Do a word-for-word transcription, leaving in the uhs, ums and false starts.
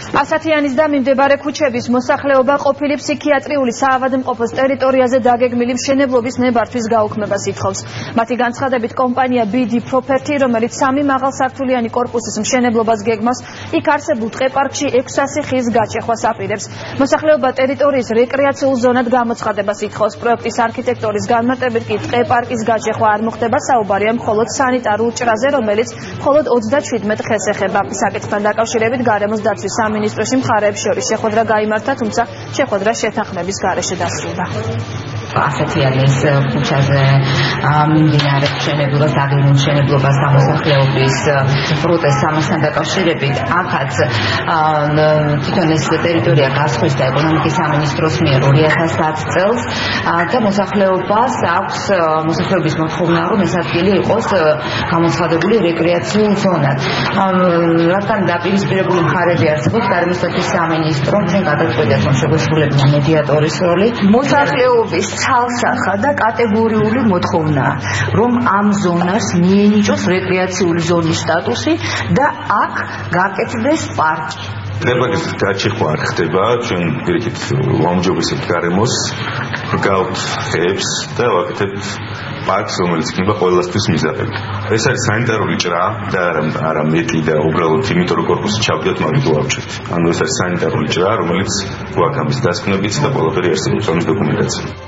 ასათიანის და მიმდებარე ქუჩების მოსახლეობა ყოფილი ფსიქიატრიული საავადმყოფოს ტერიტორიაზე დაგეგმილი მშენებლობის ნებართვის გაუქმებას ითხოვს. მათი განცხადებით კომპანია ბი დი Property, რომელიც სამი მაღალსართულიანი კორპუსის მშენებლობას გეგმავს, იქ არსებულ ტყეპარკში ექვსასი ხის გაჩეხვას აპირებს. მოსახლეობა ტერიტორიის რეკრეაციულ ზონად გამოცხადებას ითხოვს. პროექტის არქიტექტორის განმარტებით კი ტყეპარკის გაჩეხვა არ მოხდება, საუბარია მხოლოდ სანიტარულ ჭრაზე, რომელიც მხოლოდ ოცდაჩვიდმეტ ხელს ეხება. საკითხთან დაკავშირებით გარემოს დაცვის სამინისტროში მხარეებს შორის შეხვედრა გაიმართა, თუმცა შეხვედრა შეთანხმების გარეშე დასრულდა. ასათიანის ქუჩაზე მიმდინარე მშენებლობას, დაგეგმილ მშენებლობას სამოსახლეობის პროტესტს ამასთან დაკავშირებით ახაც თვითონ ეს ტერიტორია გასხვისდა ეკონომიკის სამინისტროს მიერ ორი ათას ათი წელს და მოსახლეობას აქვს მოსახლეობის მოთხოვნა, რომ ეს ადგილი იყოს გამოცხადებული რეკრეაციულ ზონად. რადგან დაპირისპირებული მხარეები არსებობს, გარემოს დაცვის სამინისტრომ ჩვენ გადაწყვეტეს, რომ შეგვესრულებინა მედიატორის როლი. მოსახლეობის ცალსახა და კატეგორიული მოთხოვნაა, რომ ამ ზონას მიენიჭოს რეკრეაციული ზონის სტატუსი და აქ გაკეთდეს პარკი. ტყეპარკის გაჩეხვა არ ხდება, ჩვენ პირიქით ვაუმჯობესებთ გარემოს, დგავთ ხეებს და ვაკეთებთ პარკს, რომელიც იქნება ყველასთვის მიზანები. ეს არის სანიტარული ჭრა და არა მეტი და უბრალოდ იმიტომ რომ კორპუსი ჩავდიოთ, მაგით ვავჭერთ. ანუ ეს არის სანიტარული ჭრა, რომელიც გვაქვს ამის დასკვნებიც და ყველაფერი არსებობს ამის დოკუმენტაცია.